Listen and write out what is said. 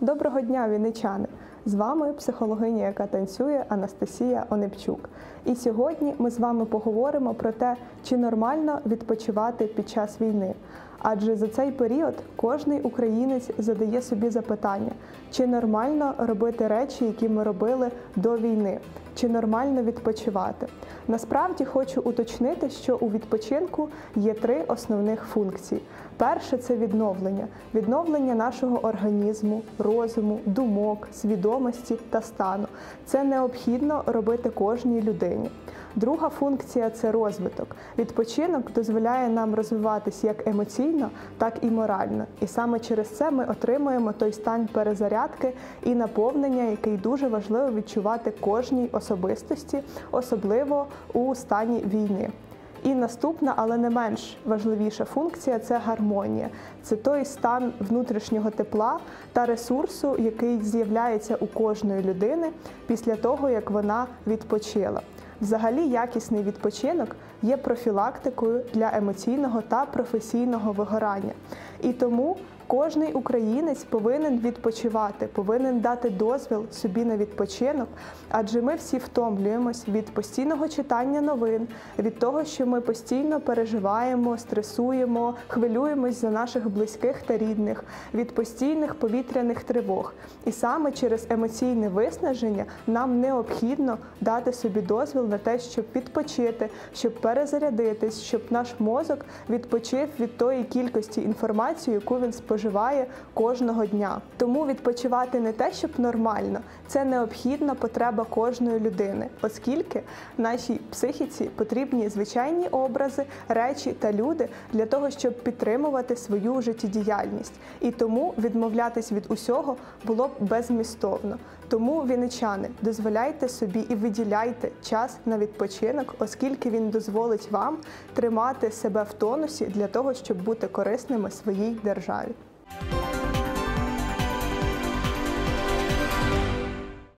Доброго дня, вінничани! З вами психологиня, яка танцює, Анастасія Онепчук. І сьогодні ми з вами поговоримо про те, чи нормально відпочивати під час війни. Адже за цей період кожний українець задає собі запитання, чи нормально робити речі, які ми робили до війни, чи нормально відпочивати. Насправді хочу уточнити, що у відпочинку є 3 основних функції. Перше – це відновлення. Відновлення нашого організму, розуму, думок, свідомості та стану. Це необхідно робити кожній людині. Друга функція – це розвиток. Відпочинок дозволяє нам розвиватись як емоційно, так і морально. І саме через це ми отримуємо той стан перезарядки і наповнення, який дуже важливо відчувати кожній особистості, особливо у стані війни. І наступна, але не менш важливіша функція – це гармонія. Це той стан внутрішнього тепла та ресурсу, який з'являється у кожної людини після того, як вона відпочила. Взагалі, якісний відпочинок є профілактикою для емоційного та професійного вигорання. І тому кожний українець повинен відпочивати, повинен дати дозвіл собі на відпочинок, адже ми всі втомлюємось від постійного читання новин, від того, що ми постійно переживаємо, стресуємо, хвилюємось за наших близьких та рідних, від постійних повітряних тривог. І саме через емоційне виснаження нам необхідно дати собі дозвіл на те, щоб відпочити, щоб перезарядитись, щоб наш мозок відпочив від тої кількості інформації, яку він споживає кожного дня. Тому відпочивати не те, щоб нормально, це необхідна потреба кожної людини, оскільки нашій психіці потрібні звичайні образи, речі та люди для того, щоб підтримувати свою життєдіяльність. І тому відмовлятись від усього було б беззмістовно. Тому, вінничани, дозволяйте собі і виділяйте час на відпочинок, оскільки він дозволить вам тримати себе в тонусі для того, щоб бути корисними своїй державі.